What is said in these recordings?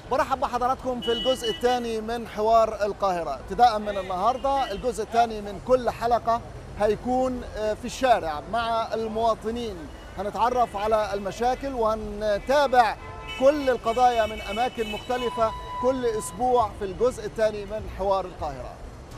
برحب بحضراتكم في الجزء الثاني من حوار القاهرة. ابتداء من النهاردة الجزء الثاني من كل حلقة هيكون في الشارع مع المواطنين، هنتعرف على المشاكل وهنتابع كل القضايا من أماكن مختلفة كل أسبوع في الجزء الثاني من حوار القاهرة.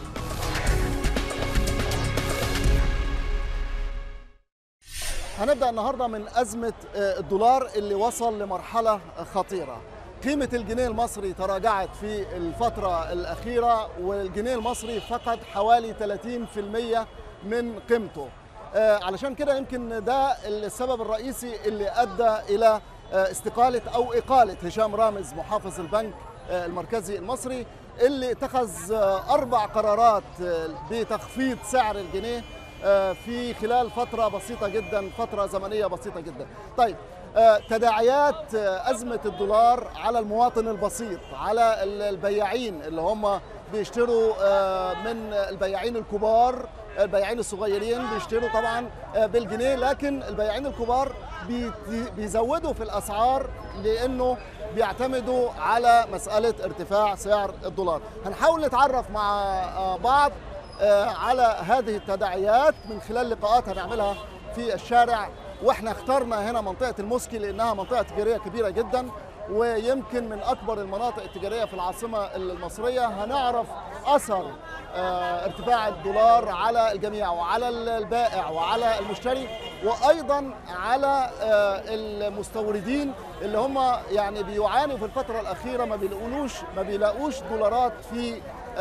هنبدأ النهاردة من أزمة الدولار اللي وصل لمرحلة خطيرة. قيمة الجنيه المصري تراجعت في الفترة الأخيرة، والجنيه المصري فقد حوالي 30% من قيمته. علشان كده يمكن ده السبب الرئيسي اللي أدى إلى استقالة أو إقالة هشام رامز محافظ البنك المركزي المصري، اللي اتخذ 4 قرارات بتخفيض سعر الجنيه في خلال فترة بسيطة جدا، فترة زمنية بسيطة جدا. طيب، تداعيات أزمة الدولار على المواطن البسيط، على البياعين اللي هم بيشتروا من البياعين الكبار، البياعين الصغيرين بيشتروا طبعا بالجنيه، لكن البياعين الكبار بيزودوا في الأسعار لأنه بيعتمدوا على مسألة ارتفاع سعر الدولار. هنحاول نتعرف مع بعض على هذه التداعيات من خلال لقاءات هنعملها في الشارع، واحنا اخترنا هنا منطقة الموسكي لأنها منطقة تجارية كبيرة جدا، ويمكن من أكبر المناطق التجارية في العاصمة المصرية. هنعرف أثر ارتفاع الدولار على الجميع، وعلى البائع وعلى المشتري، وأيضا على المستوردين اللي هم يعني بيعانوا في الفترة الأخيرة، ما بيلاقوش دولارات في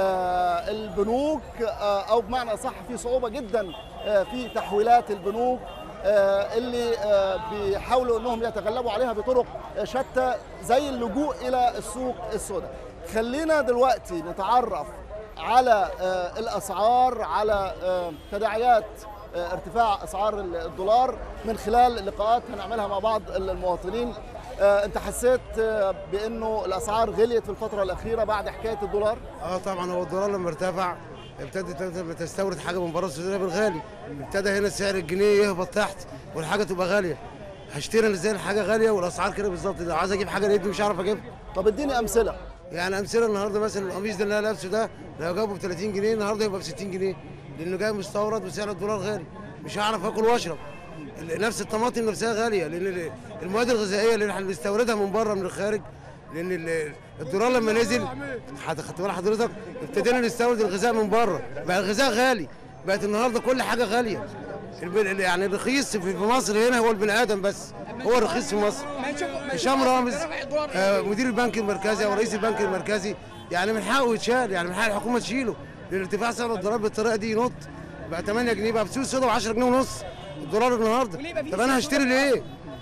البنوك، أو بمعنى صح في صعوبة جدا في تحويلات البنوك اللي بيحاولوا انهم يتغلبوا عليها بطرق شتى زي اللجوء الى السوق السوداء. خلينا دلوقتي نتعرف على الاسعار، على تداعيات ارتفاع اسعار الدولار من خلال لقاءات هنعملها مع بعض المواطنين. انت حسيت بانه الاسعار غليت في الفتره الاخيره بعد حكايه الدولار؟ طبعا، هو الدولار لما ارتفع ابتدت تستورد حاجه من بره السودان بالغالي، ابتدى هنا سعر الجنيه يهبط تحت والحاجه تبقى غاليه. هشتري ازاي الحاجه غاليه والاسعار كده بالظبط؟ لو عايز اجيب حاجه لابني مش هعرف اجيبها. طب اديني امثله. يعني امثله النهارده مثلا القميص ده اللي انا لابسه ده لو جابه ب 30 جنيه النهارده يبقى ب 60 جنيه، لانه جاي مستورد وسعر الدولار غالي، مش هعرف اكل واشرب. نفس الطماطم نفسها غاليه، لان المواد الغذائيه اللي احنا بنستوردها من بره من الخارج، لان الدولار لما نزل خدت بال حضرتك ابتدينا نستورد الغذاء من بره، بقى الغذاء غالي، بقت النهارده كل حاجه غاليه. يعني الرخيص في مصر هنا هو البني ادم بس، هو الرخيص في مصر. هشام رامز مدير البنك المركزي او رئيس البنك المركزي، يعني من حقه يتشال، يعني من حق الحكومه تشيله، لان ارتفاع سعر الدولار بالطريقه دي ينط بقى 8 جنيه، بقى بسوق السودا ب 10 جنيه ونص الدولار النهارده. طب انا هشتري ليه؟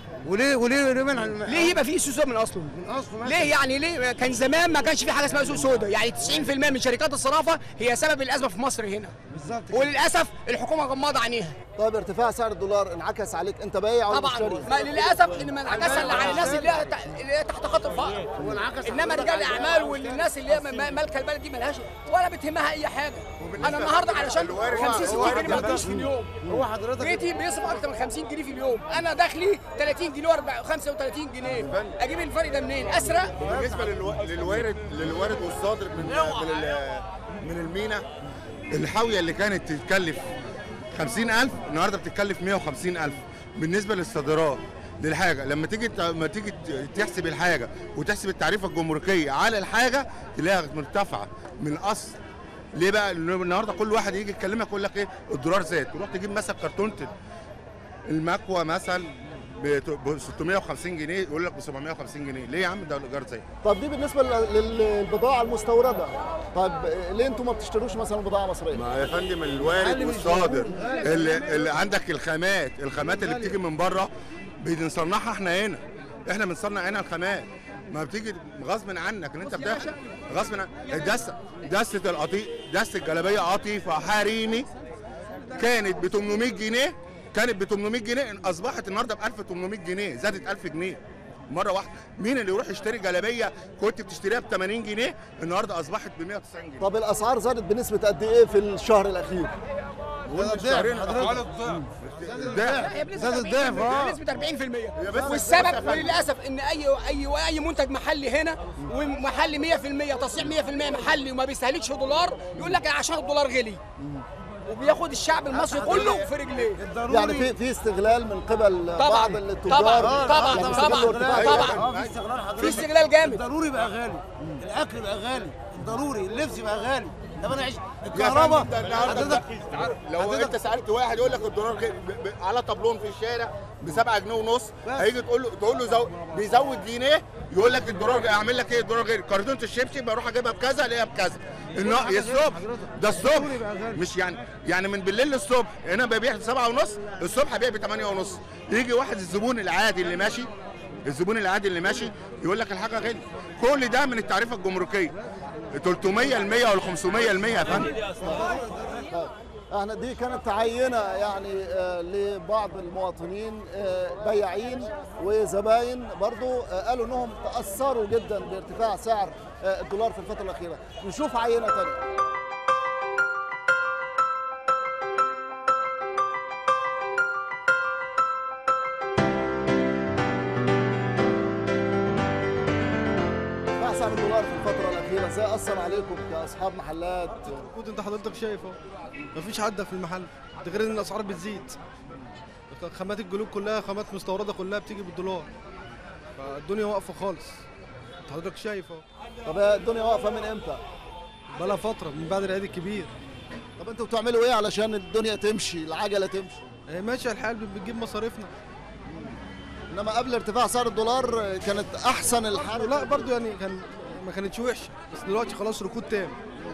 ليه يبقى في سوق سودا من اصله؟ ليه يعني؟ ليه كان زمان ما كانش في حاجه اسمها سوق سودا؟ يعني 90% من شركات الصرافه هي سبب الازمه في مصر هنا بالظبط، وللاسف الحكومه غماضه عينيها. طيب، ارتفاع سعر الدولار انعكس عليك انت بايع ولا مشتري؟ طبعا للاسف ان ما انعكس الا على الناس اللي هي تحت خط الفقر، انما رجال الاعمال والناس اللي هي مالكه البلد دي مالهاش ولا بتهمها اي حاجه. انا النهارده علشان 50 60 جنيه ما بديش في اليوم، هو حضرتك بيتي بيصرف اكتر من 50 جنيه في اليوم، انا دخلي 30 جنيه و35 جنيه، اجيب الفرق ده منين؟ اسرق. بالنسبه للوارد والصادر من المينا، الحاويه اللي كانت تتكلف 50,000 النهارده بتتكلف 150,000. بالنسبه للصادرات للحاجه، لما تيجي تحسب الحاجه وتحسب التعريفه الجمركيه على الحاجه تلاقيها مرتفعه من الاصل. ليه بقى؟ النهارده كل واحد يجي يكلمك يقول لك ايه؟ الدولار زاد، تروح تجيب مثلا كرتونه المكوى مثلا ب 650 جنيه يقول لك ب 750 جنيه. ليه يا عم؟ ده الايجار زي. طب دي بالنسبه للبضاعه المستورده، طب ليه انتم ما بتشتروش مثلا بضاعه مصريه؟ ما يا فندم الوارد والصادر اللي عندك الخامات اللي بتيجي من بره بنصنعها احنا هنا، احنا بنصنع هنا الخامات، ما بتيجي غصب عنك ان انت بتاخد غصب عنك. دسه القطيع، دسه الجلابيه قطيفه حريمي كانت ب 800 جنيه، اصبحت النهارده ب 1800 جنيه، زادت 1000 جنيه مره واحده. مين اللي يروح يشتري جلابيه كنت بتشتريها ب 80 جنيه النهارده اصبحت ب 190 جنيه؟ طب الاسعار زادت بنسبه قد ايه في الشهر الاخير؟ زاد الضعف بنسبه 40%. والسبب للاسف ان اي منتج محلي هنا، ومحلي 100% تصنيع 100% محلي وما بيستهلكش دولار، يقول لك عشان الدولار غلي، وبياخد الشعب المصري كله في رجليه. يعني في استغلال من قبل بعض التجار. طبعا في استغلال جامد. الضروري بقى غالي، الاكل بقى غالي، الضروري اللبس بقى غالي. طب انا اعيش الكهرباء لو انت سالت واحد يقول لك الدولار على طابلون في الشارع ب 7 جنيه ونص، هيجي تقول له بيزود جنيه، يقول لك الدولار اعمل لك ايه الدولار غير كرتونه الشيبسي بروح اجيبها بكذا الاقيها بكذا. الصبح ده الصبح مش يعني من بالليل للصبح هنا ببيع 7 ونص، الصبح ابيع ب 8 ونص. يجي واحد الزبون العادي اللي ماشي يقول لك الحاجه غالي. كل ده من التعريفه الجمركيه 300 ال 100 وال 500 ال 100 يا فندم. احنا دي كانت عينه يعني لبعض المواطنين بياعين وزباين برضو قالوا انهم تاثروا جدا بارتفاع سعر الدولار في الفتره الاخيره. نشوف عينه ثانيه. سعر الدولار في الفترة الأخيرة ازاي أثر عليكم كأصحاب محلات؟ أنت حضرتك شايف أهو مفيش حد في المحل، ده غير إن الأسعار بتزيد. خامات الجلود كلها خامات مستوردة كلها بتيجي بالدولار. فالدنيا واقفة خالص. أنت حضرتك شايف أهو. طب الدنيا واقفة من إمتى؟ بقالها فترة من بعد العيد الكبير. طب أنتوا بتعملوا إيه علشان الدنيا تمشي، العجلة تمشي؟ ماشية الحال، بتجيب مصاريفنا. انما قبل ارتفاع سعر الدولار كانت احسن الحال. لا برضو يعني ما كانتش وحشه، بس دلوقتي خلاص ركود تام.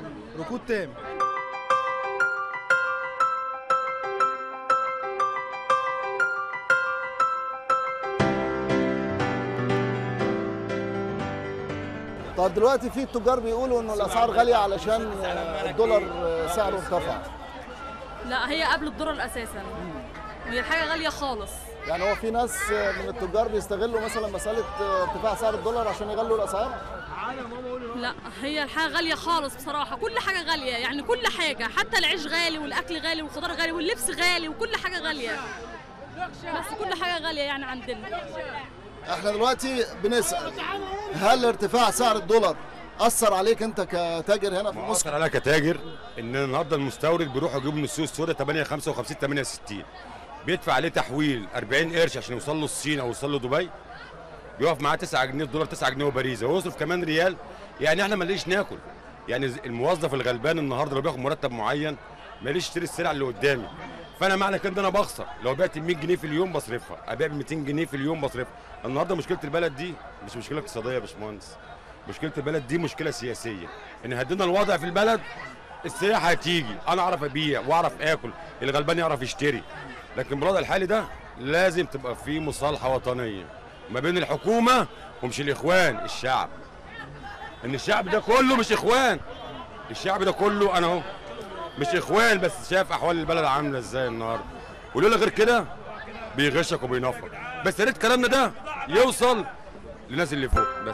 طب دلوقتي في التجار بيقولوا انه الاسعار غاليه علشان الدولار سعره ارتفع. لا، هي قبل الدولار اساسا، هي الحاجه غاليه خالص. يعني هو في ناس من التجار بيستغلوا مثلا مساله ارتفاع سعر الدولار عشان يغلوا الاسعار؟ لا، هي الحاجه غاليه خالص بصراحه، كل حاجه غاليه، يعني كل حاجه، حتى العيش غالي والاكل غالي والخضار غالي واللبس غالي وكل حاجه غاليه، بس كل حاجه غاليه يعني عندنا. احنا دلوقتي بنسال هل ارتفاع سعر الدولار اثر عليك انت كتاجر هنا في مصر؟ اثر عليا كتاجر ان النهارده المستورد بيروح يجيب من السوق السوداء 8.55 8.60، بيدفع عليه تحويل 40 قرش عشان يوصل له الصين او يوصل له دبي، بيقف معاه 9 جنيه الدولار، 9 جنيه وبريزه، ويصرف كمان ريال. يعني احنا ماليش ناكل، يعني الموظف الغلبان النهارده لو بياخد مرتب معين ماليش اشتري السلع اللي قدامي، فانا معنى كده انا بخسر. لو بعت 100 جنيه في اليوم بصرفها، ابيع ب 200 جنيه في اليوم بصرفها. النهارده مشكله البلد دي مش مشكله اقتصاديه يا باشمهندس، مشكله البلد دي مشكله سياسيه، ان هدينا الوضع في البلد السياحه هتيجي، انا اعرف ابيع واعرف اكل، الغلبان يعرف يشتري. لكن بالوضع الحالي ده لازم تبقى في مصالحه وطنيه ما بين الحكومه ومش الاخوان، الشعب. ان الشعب ده كله مش اخوان، الشعب ده كله انا اهو مش اخوان، بس شايف احوال البلد عامله ازاي النهارده، ولولا غير كده بيغشك وبينفق. بس يا ريت كلامنا ده يوصل للناس اللي فوق بس.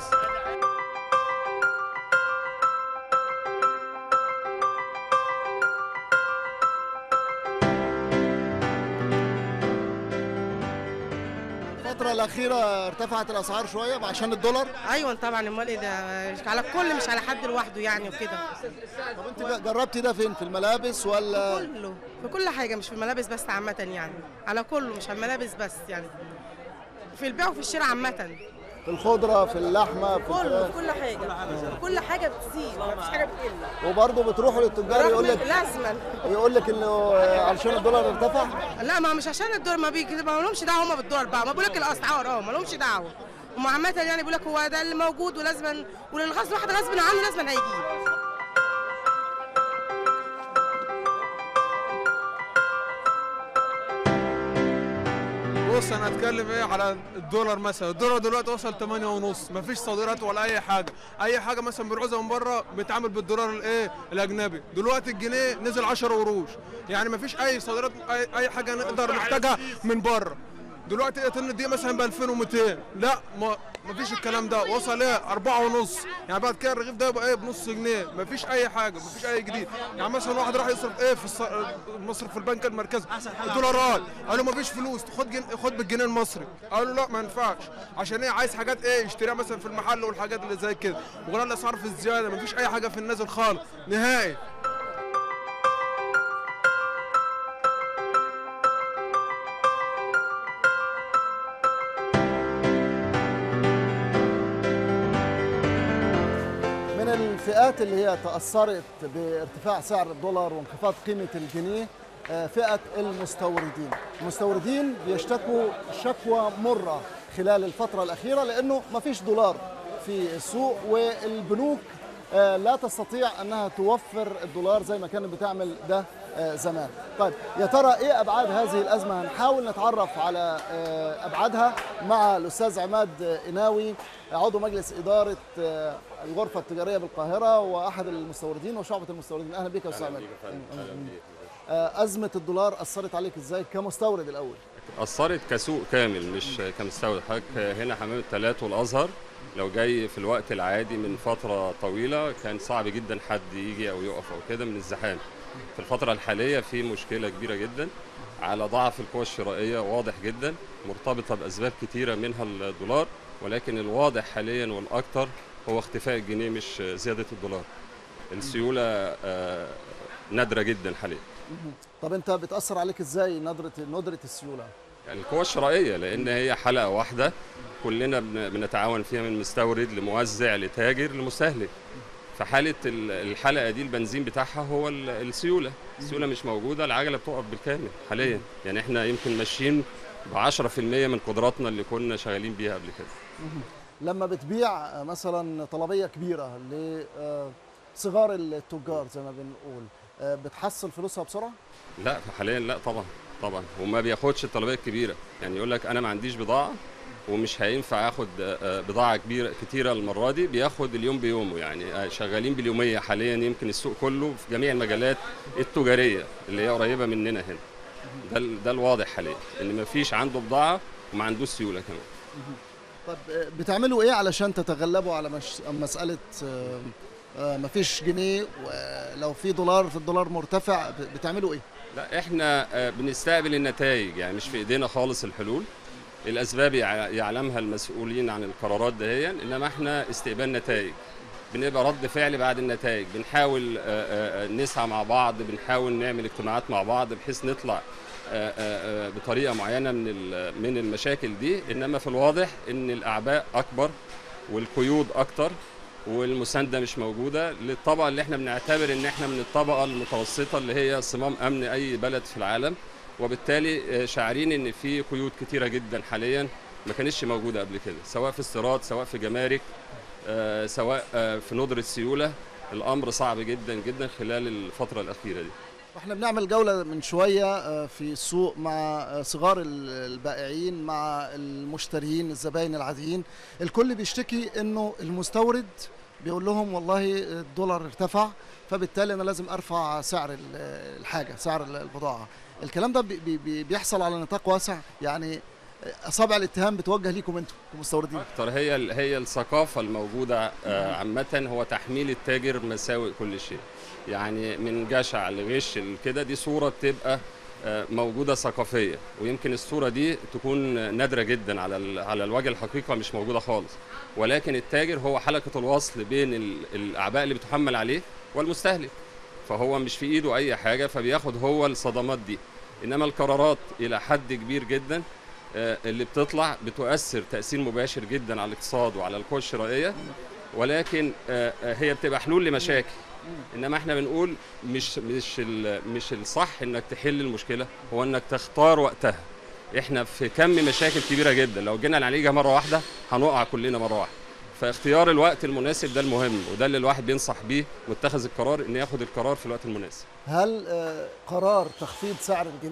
الفترة الأخيرة ارتفعت الأسعار شوية عشان الدولار؟ أيوة طبعا، أمال إيه ده؟ على الكل مش على حد لوحده يعني وكده. طب أنت جربتي ده فين؟ في الملابس ولا؟ كله، في كل حاجة، مش في الملابس بس عامة يعني، على كله مش على الملابس بس يعني، في البيع وفي الشراء عامة. في الخضرة، في اللحمة، في كله، في كل حاجة، كل حاجة بتزيد، مفيش حاجة بتقل. وبرضه بتروحوا للتجار يقول لك انه علشان الدولار ارتفع؟ لا، ما مش عشان الدولار، ما لهمش دعوة هم بالدولار بقى، ما بقول لك الأسعار ما لهمش دعوة. هم عامة يعني بيقول لك هو ده اللي موجود ولازما، وللغصب واحد غصب عنه لازما هيجيب. بص انا هتكلم ايه على الدولار مثلا. الدولار دلوقتي وصل 8.5، مفيش صادرات ولا اي حاجه. اي حاجه مثلا بنعوزها من بره بيتعامل بالدولار الايه الاجنبي. دلوقتي الجنيه نزل 10 قروش، يعني مفيش اي صادرات، اي حاجه نقدر نحتاجها من بره. دلوقتي طن دي مثلا ب 2200. لا ما فيش الكلام ده. وصل ايه 4.5. يعني بعد كده الرغيف ده يبقى ايه بنص جنيه. ما فيش اي حاجه، ما فيش اي جديد. يعني مثلا واحد راح يصرف ايه في مصرف في البنك المركزي الدولارات، قالوا ما فيش فلوس، خد بالجنيه المصري. قالوا لا ما ينفعش. عشان ايه؟ عايز حاجات ايه يشتريها مثلا في المحل والحاجات اللي زي كده. وغير الاسعار في الزياده، ما فيش اي حاجه في النازل خالص نهائي. الفئات اللي هي تأثرت بارتفاع سعر الدولار وانخفاض قيمة الجنيه فئة المستوردين. المستوردين بيشتكوا شكوى مرة خلال الفترة الأخيرة لأنه ما فيش دولار في السوق، والبنوك لا تستطيع أنها توفر الدولار زي ما كانت بتعمل ده زمان. طيب يا ترى إيه أبعاد هذه الأزمة؟ هنحاول نتعرف على أبعادها مع الأستاذ عماد قناوي، عضو مجلس إدارة الغرفة التجارية بالقاهرة وأحد المستوردين وشعبة المستوردين. أهلا بك يا أستاذ عماد. أزمة الدولار أثرت عليك إزاي كمستورد الأول؟ أثرت كسوق كامل مش كمستورد. حضرتك هنا حمام الثلاث والأزهر لو جاي في الوقت العادي من فترة طويلة كان صعب جدا حد يجي أو يقف أو كده من الزحام. في الفترة الحالية في مشكلة كبيرة جدا على ضعف القوى الشرائية، واضح جدا، مرتبطة بأسباب كتيرة منها الدولار، ولكن الواضح حاليا والأكثر هو اختفاء الجنيه مش زيادة الدولار. السيولة نادرة جدا حاليا. طب أنت بتأثر عليك إزاي ندرة السيولة؟ يعني القوى الشرائية، لأن هي حلقة واحدة كلنا بنتعاون فيها من مستورد لموزع لتاجر لمستهلك. فحالة الحلقة دي البنزين بتاعها هو السيولة. السيولة مش موجودة، العجلة بتقف بالكامل حاليا. يعني احنا يمكن ماشيين ب10% من قدراتنا اللي كنا شغالين بيها قبل كده. لما بتبيع مثلا طلبية كبيرة لصغار التجار زي ما بنقول، بتحصل فلوسها بسرعة؟ لا حاليا لا طبعا وما بياخدش الطلبية الكبيرة. يعني يقول لك أنا ما عنديش بضاعة ومش هينفع اخد بضاعه كتيره المره دي، بياخد اليوم بيومه. يعني شغالين باليوميه حاليا يمكن السوق كله في جميع المجالات التجاريه اللي هي قريبه مننا هنا. ده الواضح حاليا ان ما فيش عنده بضاعه وما عندوش سيوله كمان. طب بتعملوا ايه علشان تتغلبوا على مساله ما فيش جنيه ولو في دولار في الدولار مرتفع؟ بتعملوا ايه؟ لا احنا بنستقبل النتائج، يعني مش في ايدينا خالص الحلول. الأسباب يعلمها المسؤولين عن القرارات دهيا، إنما إحنا استقبال نتائج، بنبقى رد فعل بعد النتائج، بنحاول نسعى مع بعض، بنحاول نعمل اجتماعات مع بعض بحيث نطلع بطريقة معينة من المشاكل دي. إنما في الواضح إن الأعباء أكبر والقيود أكتر والمساندة مش موجودة للطبقة اللي إحنا بنعتبر إن إحنا من الطبقة المتوسطة اللي هي صمام أمن أي بلد في العالم، وبالتالي شاعرين ان في قيود كتيره جدا حاليا ما كانتش موجوده قبل كده، سواء في استيراد سواء في جمارك سواء في ندره سيوله. الامر صعب جدا جدا خلال الفتره الاخيره دي. واحنا بنعمل جوله من شويه في السوق مع صغار البائعين مع المشترين الزباين العاديين، الكل بيشتكي انه المستورد بيقول لهم والله الدولار ارتفع فبالتالي انا لازم ارفع سعر الحاجه، سعر البضاعه. الكلام ده بيحصل على نطاق واسع، يعني اصابع الاتهام بتوجه ليكم انتم كمستوردين اكتر. هي الثقافه الموجوده عامه، هو تحميل التاجر مساوئ كل شيء. يعني من جشع لغش كده، دي صوره بتبقى موجوده ثقافيه، ويمكن الصوره دي تكون نادره جدا على الوجه الحقيقه، مش موجوده خالص. ولكن التاجر هو حلقه الوصل بين الاعباء اللي بتحمل عليه والمستهلك، فهو مش في ايده اي حاجه، فبياخد هو الصدمات دي. انما القرارات الى حد كبير جدا اللي بتطلع بتؤثر تاثير مباشر جدا على الاقتصاد وعلى القوى الشرائيه، ولكن هي بتبقى حلول لمشاكل. انما احنا بنقول مش الصح انك تحل المشكله، هو انك تختار وقتها. احنا في كم مشاكل كبيره جدا، لو جينا نعالجها مره واحده هنقع كلنا مره واحده. فاختيار الوقت المناسب ده المهم، وده اللي الواحد بينصح بيه متخذ القرار، ان ياخد القرار في الوقت المناسب. هل قرار تخفيض سعر الجنيه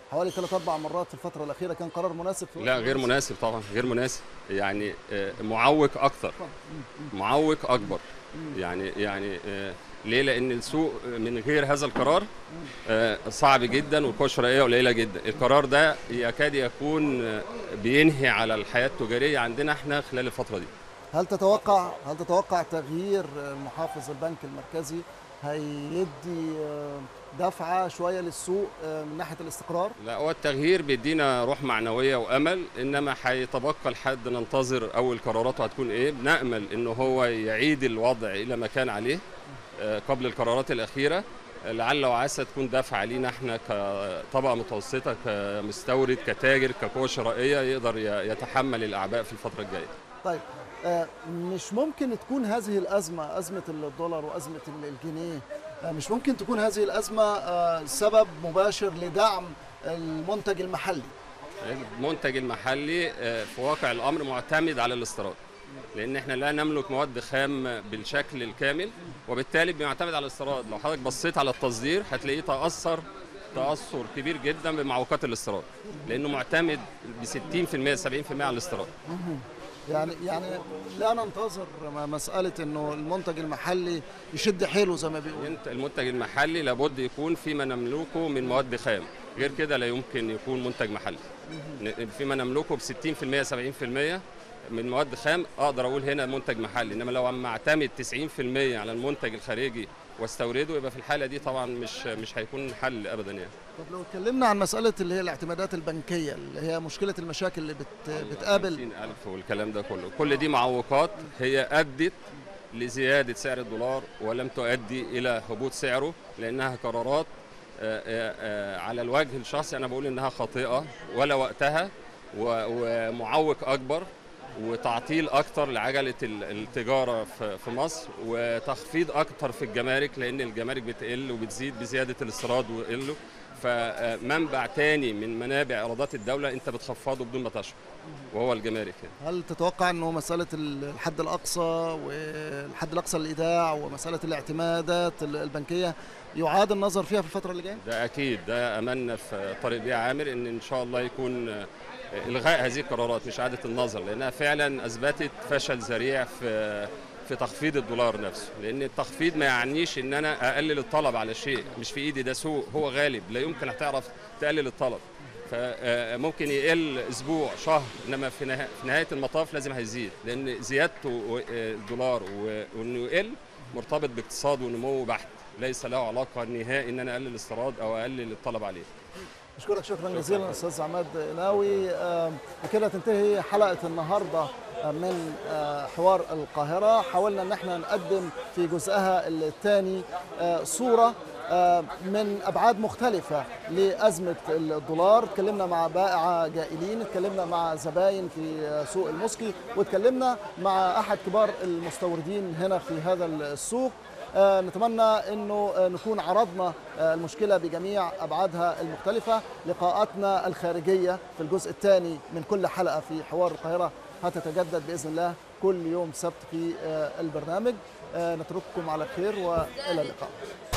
حوالي 3-4 مرات في الفتره الاخيره، كان قرار مناسب؟ لا غير مناسب طبعا، غير مناسب، يعني معوق اكتر، معوق اكبر. يعني ليه؟ لان السوق من غير هذا القرار صعب جدا والقوه الشرائيه قليله جدا. القرار ده يكاد يكون بينهي على الحياه التجاريه عندنا احنا خلال الفتره دي. هل تتوقع تغيير محافظ البنك المركزي هيدي دفعه شويه للسوق من ناحيه الاستقرار؟ لا، هو التغيير بيدينا روح معنويه وامل، انما هيتبقى لحد ننتظر اول قراراته هتكون ايه. بنامل ان هو يعيد الوضع الى ما كان عليه قبل القرارات الاخيره، لعل وعسى تكون دفعه لينا احنا كطبقه متوسطه، كمستورد، كتاجر، كقوه شرائيه يقدر يتحمل الاعباء في الفتره الجايه. طيب مش ممكن تكون هذه الأزمة، أزمة الدولار وأزمة الجنيه، مش ممكن تكون هذه الأزمة سبب مباشر لدعم المنتج المحلي؟ المنتج المحلي في واقع الأمر معتمد على الاستيراد، لأن احنا لا نملك مواد خام بالشكل الكامل، وبالتالي بنعتمد على الاستيراد. لو حضرتك بصيت على التصدير هتلاقيه تأثر كبير جدا بمعوقات الاستيراد، لأنه معتمد ب 60% 70% على الاستيراد. يعني لا ننتظر مسألة انه المنتج المحلي يشد حيله زي ما بيقول. المنتج المحلي لابد يكون فيما نملكه من مواد خام، غير كده لا يمكن يكون منتج محلي. فيما نملكه ب 60% 70% من مواد خام اقدر اقول هنا منتج محلي، انما لو عم اعتمد 90% على المنتج الخارجي واستورده يبقى في الحاله دي طبعا مش هيكون حل ابدا يعني. طب لو اتكلمنا عن مساله اللي هي الاعتمادات البنكيه اللي هي مشكله المشاكل اللي بتقابل 50,000 والكلام ده كل دي معوقات هي ادت لزياده سعر الدولار ولم تؤدي الى هبوط سعره، لانها قرارات على الوجه الشخصي انا بقول انها خاطئه ولا وقتها، ومعوق اكبر وتعطيل اكتر لعجله التجاره في مصر، وتخفيض اكتر في الجمارك، لان الجمارك بتقل وبتزيد بزياده الاستيراد وقله، فمنبع تاني من منابع ايرادات الدوله انت بتخفضه بدون ما تشعر، وهو الجمارك يعني. هل تتوقع انه مساله الحد الاقصى والحد الاقصى للايداع ومساله الاعتمادات البنكيه يعاد النظر فيها في الفتره اللي جايه؟ ده اكيد، ده املنا في طارق بيه عامر ان شاء الله يكون الغاء هذه القرارات مش اعاده النظر، لانها فعلا اثبتت فشل ذريع في تخفيض الدولار نفسه، لان التخفيض ما يعنيش ان انا اقلل الطلب على شيء مش في ايدي، ده سوق هو غالب لا يمكن هتعرف تقلل الطلب، فممكن يقل اسبوع شهر، انما في نهايه المطاف لازم هيزيد، لان زيادته الدولار وانه يقل مرتبط باقتصاد ونمو بحت، ليس له علاقه نهائي ان انا اقلل الاستيراد او اقلل الطلب عليه. أشكرك شكرا جزيلا أستاذ عماد ناوي. بكده تنتهي حلقة النهاردة من حوار القاهرة. حاولنا أن احنا نقدم في جزءها الثاني صورة من أبعاد مختلفة لأزمة الدولار. اتكلمنا مع بائعة جائلين، اتكلمنا مع زباين في سوق المسكي، واتكلمنا مع أحد كبار المستوردين هنا في هذا السوق. نتمنى أنه نكون عرضنا المشكلة بجميع أبعادها المختلفة. لقاءاتنا الخارجية في الجزء الثاني من كل حلقة في حوار القاهرة هتتجدد بإذن الله كل يوم سبت في البرنامج. نترككم على خير وإلى اللقاء.